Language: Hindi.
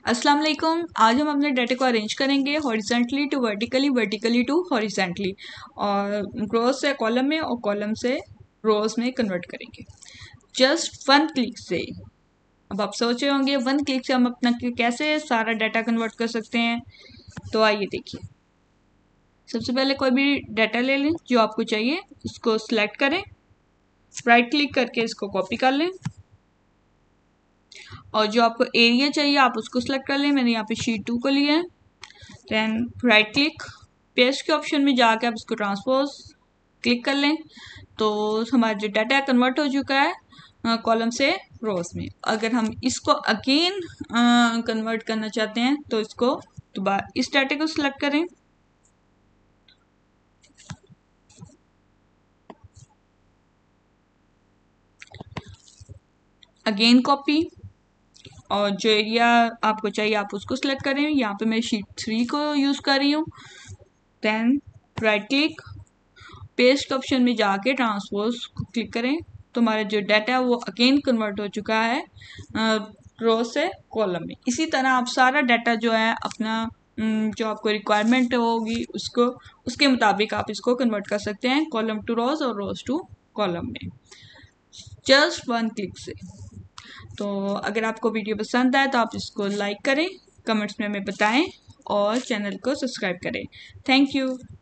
अस्सलाम वालेकुम। आज हम अपने डाटा को अरेंज करेंगे horizontally to vertically, vertically to horizontally, और रोज से कॉलम में और कॉलम से रोज में कन्वर्ट करेंगे जस्ट वन क्लिक से। अब आप सोच रहे होंगे वन क्लिक से हम अपना कैसे सारा डाटा कन्वर्ट कर सकते हैं। तो आइए देखिए। सबसे पहले कोई भी डाटा ले लें जो आपको चाहिए, इसको सिलेक्ट करें, राइट क्लिक करके इसको कॉपी कर लें, और जो आपको एरिया चाहिए आप उसको सिलेक्ट कर लें। मैंने यहाँ पे शीट 2 को लिया है। देन राइट क्लिक, पेस्ट के ऑप्शन में जाके आप इसको ट्रांसपोज क्लिक कर लें, तो हमारा जो डाटा कन्वर्ट हो चुका है कॉलम से रोज में। अगर हम इसको अगेन कन्वर्ट करना चाहते हैं तो इसको दोबारा इस डाटा को सिलेक्ट करें, अगेन कॉपी, और जो एरिया आपको चाहिए आप उसको सिलेक्ट करें। यहाँ पे मैं शीट 3 को यूज़ कर रही हूँ। Then right click, paste option में जाके ट्रांसपोज क्लिक करें, तो हमारा जो डाटा है वो अगेन कन्वर्ट हो चुका है रो से कॉलम में। इसी तरह आप सारा डाटा जो है अपना जो आपको रिक्वायरमेंट होगी उसको उसके मुताबिक आप इसको कन्वर्ट कर सकते हैं कॉलम टू रोज और रोज टू कॉलम में, जस्ट वन क्लिक से। तो अगर आपको वीडियो पसंद आए तो आप इसको लाइक करें, कमेंट्स में हमें बताएं और चैनल को सब्सक्राइब करें। Thank you.